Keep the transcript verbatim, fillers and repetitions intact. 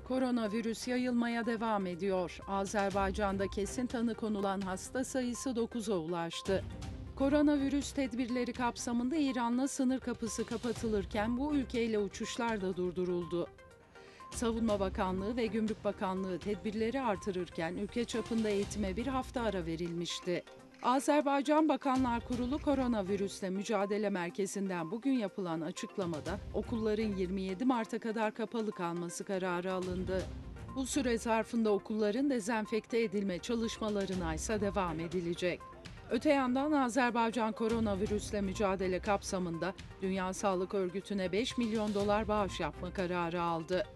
Koronavirüs yayılmaya devam ediyor. Azerbaycan'da kesin tanı konulan hasta sayısı dokuza ulaştı. Koronavirüs tedbirleri kapsamında İran'la sınır kapısı kapatılırken bu ülkeyle uçuşlar da durduruldu. Savunma Bakanlığı ve Gümrük Bakanlığı tedbirleri artırırken ülke çapında eğitime bir hafta ara verilmişti. Azerbaycan Bakanlar Kurulu Koronavirüsle Mücadele Merkezi'nden bugün yapılan açıklamada okulların yirmi yedi Mart'a kadar kapalı kalması kararı alındı. Bu süre zarfında okulların dezenfekte edilme çalışmalarına ise devam edilecek. Öte yandan Azerbaycan koronavirüsle mücadele kapsamında Dünya Sağlık Örgütü'ne beş milyon dolar bağış yapma kararı aldı.